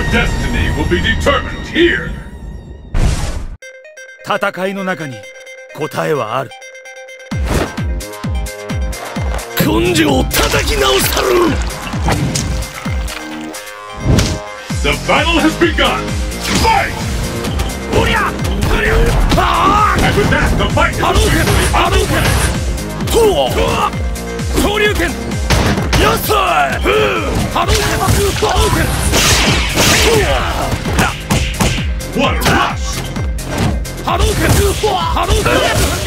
destiny will be determined here. 戦いの中に答えはある。根性を叩き直したる。 The battle has begun. Fight! おりゃ！ And with that, the fight is officially underway. 昇竜拳！よっしゃ！波動拳！波動拳！ What a rush! 波動拳！波動拳！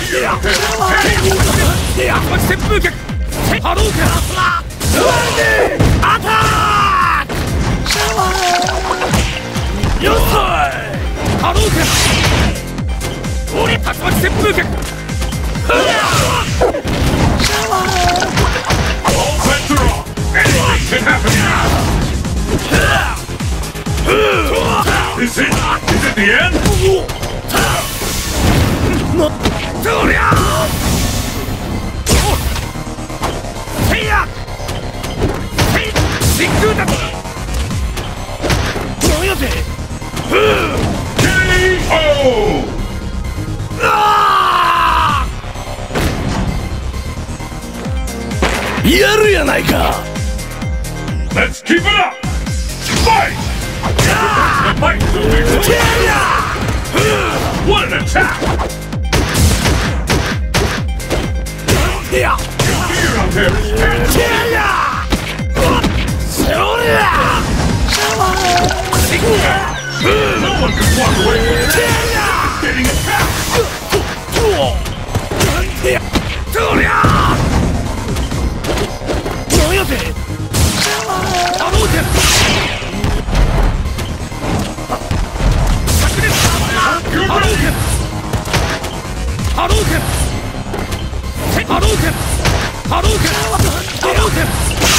旋風脚！波動拳！アタック！よっしゃ！波動拳！おり竜巻旋風脚！ All bets are off. Anything can happen now. Is it? Is it the end? そりゃせいや真空だ何やて KO! やるやないか Let's keep it up! Fight! The fight is officially over. What an attack! いや Fear out there is tangible. そりゃ No one can walk away from this. Getting attacked. そりゃ何やて波動拳灼熱波動拳波動拳波動拳波動拳波動拳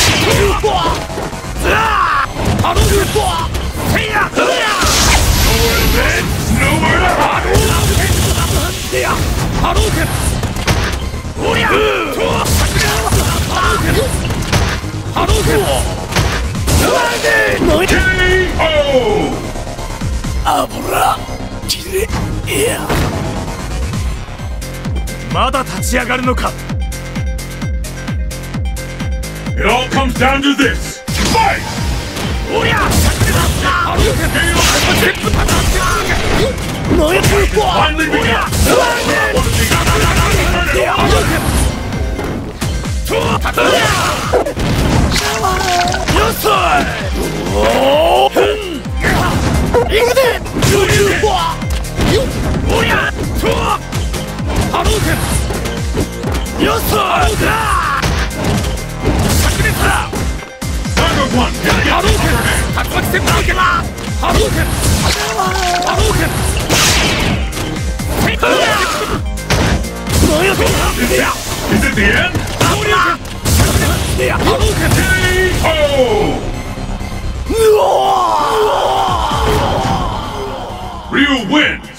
波動拳せいや Nowhere to bend, nowhere to hide. いや波動拳おりゃ灼熱波動拳波動拳 KO! 油切れいやまだ立ち上がるのか It all comes down to this. Fight! おりゃ波動拳何やってる Finally begun. One of these. 波動拳よっしゃおーいくぜおりゃ波動拳よっしゃ灼熱だ Number one can get 波動 the 拳 upper hand. 竜巻旋風拳波動拳波動拳何やっていや Is it the end? 昇竜拳いや波動拳 KO! Ryu wins!